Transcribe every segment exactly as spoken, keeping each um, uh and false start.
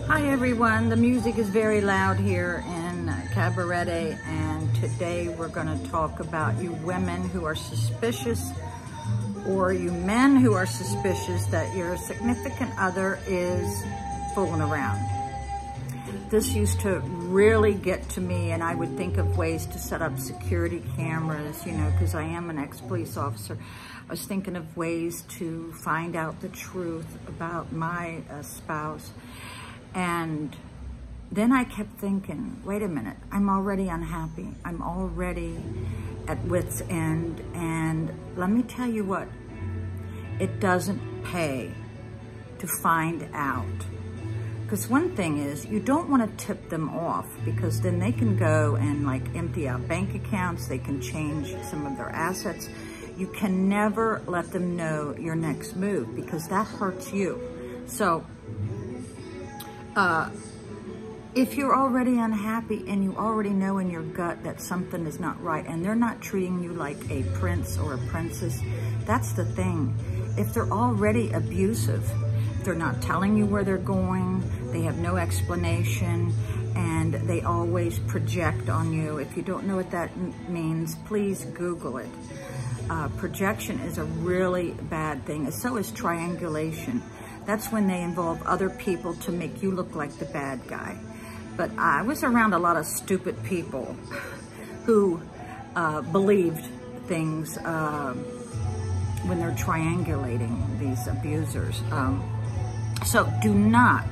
Hi everyone, the music is very loud here in Cabaret, and today we're going to talk about you women who are suspicious, or you men who are suspicious that your significant other is fooling around. This used to really get to me, and I would think of ways to set up security cameras, you know, because I am an ex-police officer. I was thinking of ways to find out the truth about my uh, spouse. And then I kept thinking, wait a minute, I'm already unhappy. I'm already at wit's end. And let me tell you what, it doesn't pay to find out. Because one thing is, you don't want to tip them off, because then they can go and like empty out bank accounts. They can change some of their assets. You can never let them know your next move, because that hurts you. So, Uh, if you're already unhappy and you already know in your gut that something is not right and they're not treating you like a prince or a princess, that's the thing. If they're already abusive, they're not telling you where they're going, they have no explanation, and they always project on you. If you don't know what that means, please Google it. Uh, projection is a really bad thing, and so is triangulation. That's when they involve other people to make you look like the bad guy. But I was around a lot of stupid people who uh, believed things uh, when they're triangulating these abusers. Um, so do not,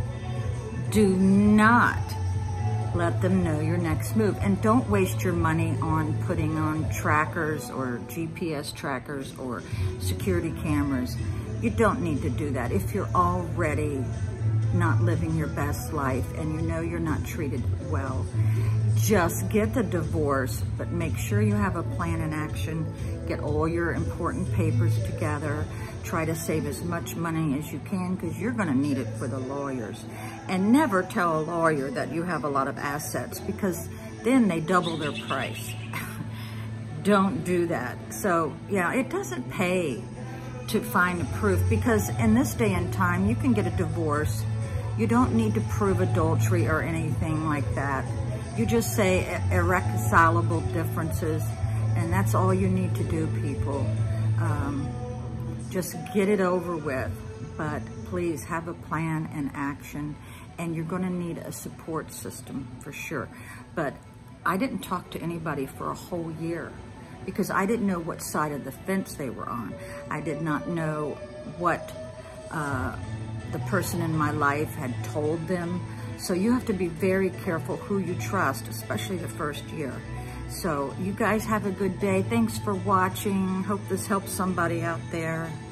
do not let them know your next move. And don't waste your money on putting on trackers or G P S trackers or security cameras. You don't need to do that. If you're already not living your best life and you know you're not treated well, just get the divorce, but make sure you have a plan in action. Get all your important papers together. Try to save as much money as you can, because you're gonna need it for the lawyers. And never tell a lawyer that you have a lot of assets, because then they double their price. Don't do that. So yeah, it doesn't pay to find proof, because in this day and time, you can get a divorce. You don't need to prove adultery or anything like that. You just say irreconcilable differences, and that's all you need to do, people. Um, just get it over with, but please have a plan and action, and you're gonna need a support system for sure. But I didn't talk to anybody for a whole year, because I didn't know what side of the fence they were on. I did not know what uh, the person in my life had told them. So you have to be very careful who you trust, especially the first year. So you guys have a good day. Thanks for watching. Hope this helps somebody out there.